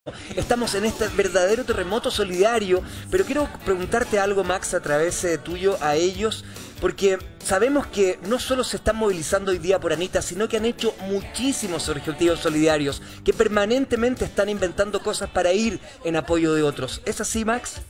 Estamos en este verdadero terremoto solidario, pero quiero preguntarte algo, Max, a través tuyo a ellos, porque sabemos que no solo se están movilizando hoy día por Anita, sino que han hecho muchísimos objetivos solidarios, que permanentemente están inventando cosas para ir en apoyo de otros. ¿Es así, Max?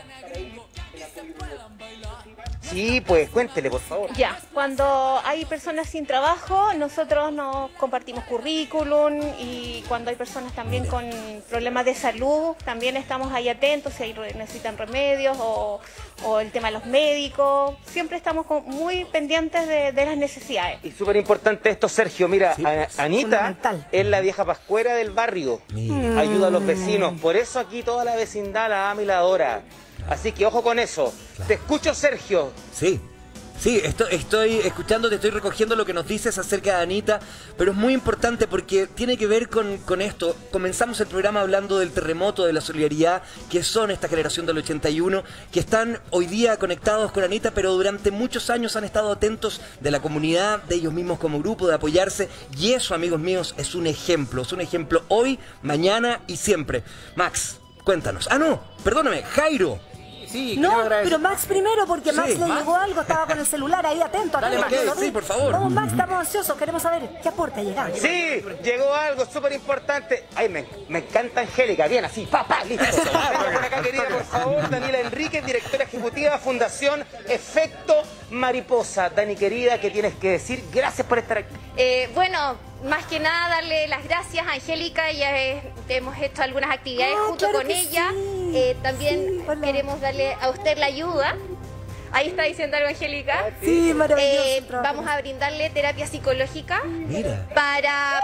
Sí, pues cuéntele, por favor. Ya, cuando hay personas sin trabajo, nosotros nos compartimos currículum, y cuando hay personas también con problemas de salud, también estamos ahí atentos si necesitan remedios o el tema de los médicos. Siempre estamos muy pendientes de las necesidades. Y súper importante esto, Sergio. Mira, sí, Anita es la vieja pascuera del barrio. Ayuda a los vecinos. Por eso aquí toda la vecindad la ama y la adora. Así que ojo con eso. Claro. Te escucho, Sergio. Sí, estoy escuchando, estoy recogiendo lo que nos dices acerca de Anita, pero es muy importante porque tiene que ver con esto. Comenzamos el programa hablando del terremoto, de la solidaridad, que son esta generación del 81, que están hoy día conectados con Anita, pero durante muchos años han estado atentos de la comunidad, de ellos mismos como grupo, de apoyarse, y eso, amigos míos, es un ejemplo hoy, mañana y siempre. Max, cuéntanos. Ah, no, perdóname, Jairo. Sí, no, pero Max primero, porque Max le llegó algo, estaba con el celular ahí atento. Dale, Max, sí, por favor. Vamos, Max, estamos ansiosos, queremos saber qué aporte ha llegado. Sí, llegó algo súper importante. Ay, me encanta Angélica, bien así, papá, listo. Venga por acá, querida, por favor. Daniela Enríquez, directora ejecutiva, Fundación Efecto Mariposa. Dani, querida, ¿qué tienes que decir? Gracias por estar aquí. Bueno, más que nada darle las gracias a Angélica, ya hemos hecho algunas actividades junto con ella. También queremos darle a usted la ayuda. Ahí está diciendo algo, Angélica. Sí, maravilloso. Vamos a brindarle terapia psicológica. Mira. Para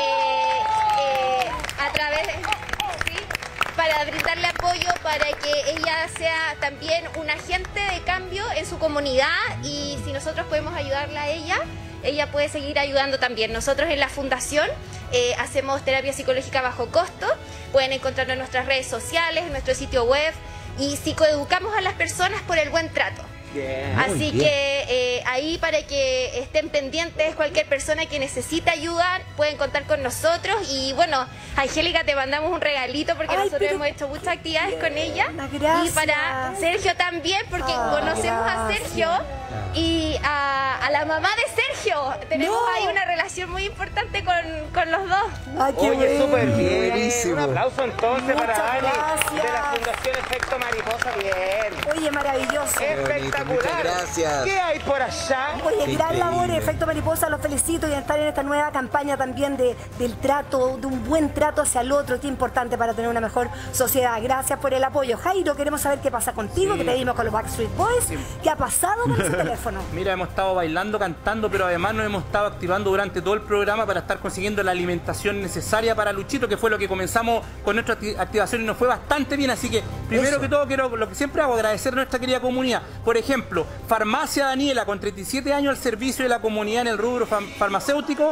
que a través de... para brindarle apoyo, para que ella sea también un agente de cambio en su comunidad, y si nosotros podemos ayudarla a ella puede seguir ayudando también. Nosotros en la fundación hacemos terapia psicológica bajo costo. Pueden encontrarnos en nuestras redes sociales, en nuestro sitio web, y psicoeducamos a las personas por el buen trato. Bien. Así que ahí, para que estén pendientes, cualquier persona que necesite ayuda pueden contar con nosotros. Y bueno, Angélica, te mandamos un regalito porque nosotros hemos hecho muchas actividades con ella. Gracias. Y para Sergio también, porque conocemos a Sergio y a la mamá de Sergio. Tenemos ahí una relación muy importante con los dos. Ay, qué Oye, súper bien. Buenísimo. Un aplauso entonces para Dani gracias. de la Fundación Efecto Mariposa. Bien. Oye, maravilloso. Espectacular. Muchas gracias. ¿Qué hay por allá? Oye, gran labor, Efecto Mariposa, los felicito, y estar en esta nueva campaña también del trato, de un buen trato hacia el otro, que es importante para tener una mejor sociedad. Gracias por el apoyo. Jairo, queremos saber qué pasa contigo, que te vimos con los Backstreet Boys. ¿Qué ha pasado con ese teléfono? Mira, hemos estado bailando, cantando, pero además nos hemos estado activando durante todo el programa para estar consiguiendo la alimentación necesaria para Luchito, que fue lo que comenzamos con nuestra activación y nos fue bastante bien. Así que, primero que todo, quiero, lo que siempre hago, agradecer a nuestra querida comunidad. Por ejemplo, Farmacia Daniela, con 37 años al servicio de la comunidad en el rubro farmacéutico.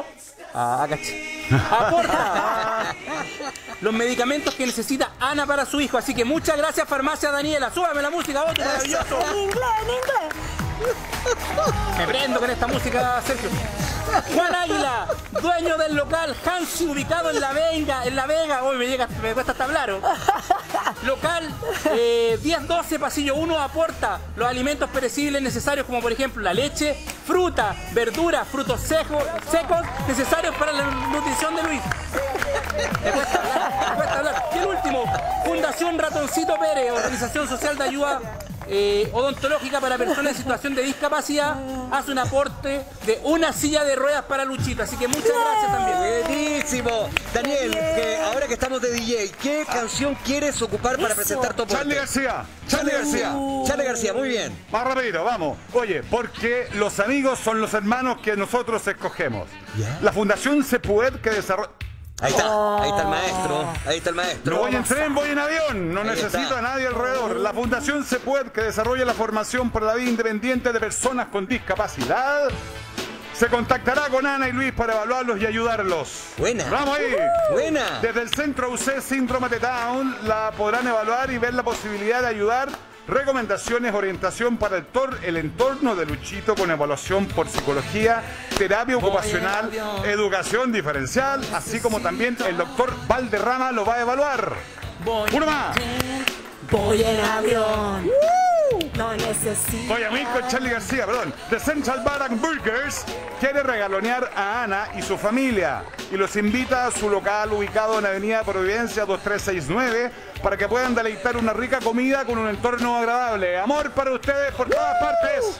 Aporta los medicamentos que necesita Ana para su hijo. Así que muchas gracias, Farmacia Daniela. Súbame la música, otro maravilloso. En inglés. Me prendo con esta música, Sergio. Juan Águila, dueño del local Hansi, ubicado en La Vega. Hoy me cuesta hasta hablar. Local 1012, pasillo 1, aporta los alimentos perecibles necesarios, como por ejemplo la leche, fruta, verduras, frutos secos necesarios para la nutrición de Luis. Me cuesta hablar. Y el último, Fundación Ratoncito Pérez, organización social de ayuda odontológica para personas en situación de discapacidad, hace un aporte de una silla de ruedas para Luchito. Así que muchas gracias también. Buenísimo. Daniel, ahora que estamos de DJ, ¿qué canción quieres ocupar para presentar tu aporte? Charly García. Charly García, muy bien. Más rapidito, vamos. Oye, porque los amigos son los hermanos que nosotros escogemos. ¿Ya? La Fundación Sepued, que desarrolla... Ahí está el maestro. No voy en tren, voy en avión. No Ahí necesito está. a nadie alrededor. La Fundación Sepued, que desarrolla la formación por la vida independiente de personas con discapacidad, se contactará con Ana y Luis para evaluarlos y ayudarlos. Buena. ¡Vamos ahí! Buena. Desde el Centro UC Síndrome de Down la podrán evaluar y ver la posibilidad de ayudar recomendaciones, orientación para el entorno de Luchito con evaluación por psicología, terapia ocupacional, educación diferencial, así como también el doctor Valderrama lo va a evaluar. Uno más. Voy en avión. No necesito. Oye, amigo Charlie García, perdón. The Central Bar and Burgers quiere regalonear a Ana y su familia y los invita a su local ubicado en Avenida Providencia 2369 para que puedan deleitar una rica comida con un entorno agradable. Amor para ustedes por todas partes.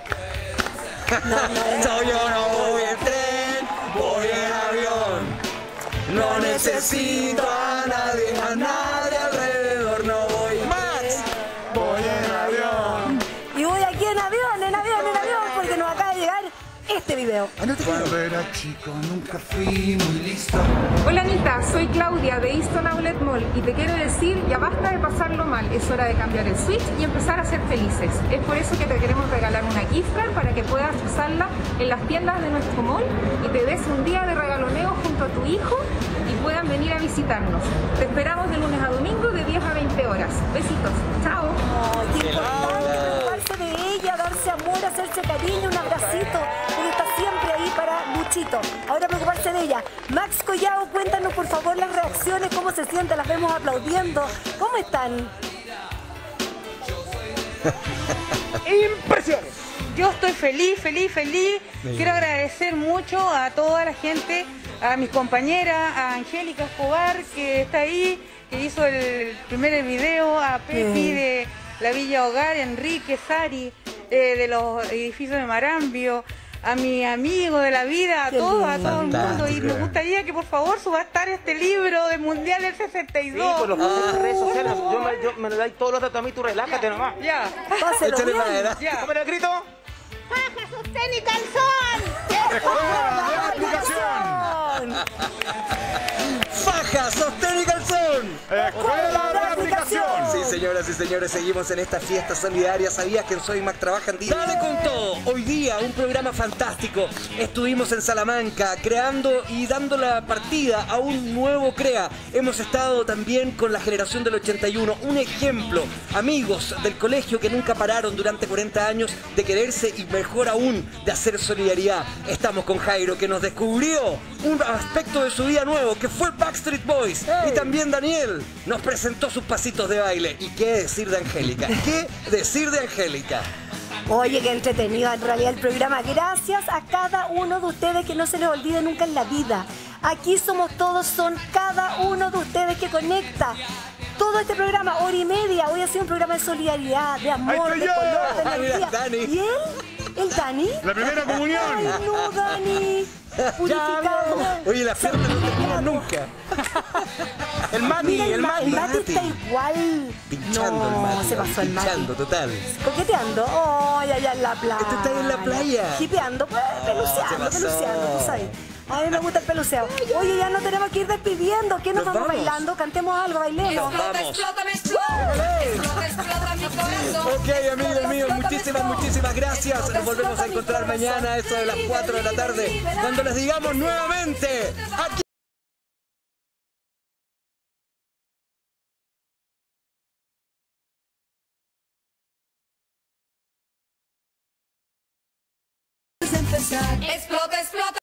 Yo no voy en tren, voy en avión. No necesito a nadie alrededor, no voy más. Voy en avión. Y voy aquí en avión, porque nos acaba de llegar este video. Cuando era chico nunca fui muy listo. Hola Anita, soy Claudia de Easton Outlet Mall y te quiero decir, ya basta de pasarlo mal, es hora de cambiar el switch y empezar a ser felices. Es por eso que te queremos regalar una gift card para que puedas usarla en las tiendas de nuestro mall y te des un día de regaloneo junto a tu hijo y puedan venir a visitarnos. Te esperamos de lunes a domingo de 10 a 20 horas. Besitos, chao. Qué importante preocuparse de ella, darse amor, hacerse cariño, un abracito, porque está siempre ahí para Luchito. Ahora preocuparse de ella. Max Collao, cuéntanos por favor las reacciones, cómo se siente, las vemos aplaudiendo. ¿Cómo están? Impresiones. Yo estoy feliz. Quiero agradecer mucho a toda la gente, a mis compañeras, a Angélica Escobar, que está ahí, que hizo el primer video, a Pepi de la Villa Hogar, Enrique, Sari, de los edificios de Marambio, a mi amigo de la vida, a todo el mundo. Y me gustaría que por favor subastar este libro del Mundial del 62. Sí, por las redes sociales. Yo me lo dais todos los datos a mí, tú relájate nomás. Ya. Páselo bien. Ya. ¿Cómo era el grito? ¡Faja, sostén y calzón! ¡Escuela de aplicación! ¡Faja, sostén y calzón! ¡Escuela de aplicación! Sí, señoras y señores, seguimos en esta fiesta solidaria. ¿Sabías que en Soy Mac trabajan día? Dale con todo. Hoy día, un programa fantástico. Estuvimos en Salamanca creando y dando la partida a un nuevo CREA. Hemos estado también con la generación del 81. Un ejemplo, amigos del colegio que nunca pararon durante 40 años de quererse y mejor aún de hacer solidaridad. Estamos con Jairo, que nos descubrió un aspecto de su vida nuevo, que fue Backstreet Boys. Y también Daniel nos presentó sus pasitos de baile. ¿Y qué decir de Angélica? ¿Qué decir de Angélica? Oye, qué entretenido en realidad el programa. Gracias a cada uno de ustedes, que no se les olvide nunca en la vida. Aquí somos todos, son cada uno de ustedes que conecta todo este programa, hora y media. Hoy ha sido un programa de solidaridad, de amor, de color, de energía. Dani. ¿Y él? ¿El Dani? La primera comunión. Ay, no, Dani. Purificado. Oye, la fiesta no termina nunca. El Mati, Mira, el Mati. Mati está igual. Pinchando no, el Mati. se pasó el Mati. Pinchando, total. Coqueteando. Ay, allá en la playa. Este está ahí en la playa. Hipeando, pues, ¿qué peluceando, pasó? peluceando, tú sabes. A mí me gusta el peluceo. Oye, ya no tenemos que ir despidiendo. ¿Qué nos vamos bailando? Cantemos algo, bailemos. Vamos. Ok, amigos míos, muchísimas gracias. Nos volvemos a encontrar mañana a eso de las 4 de la tarde, cuando les digamos nuevamente aquí. Explota, explota.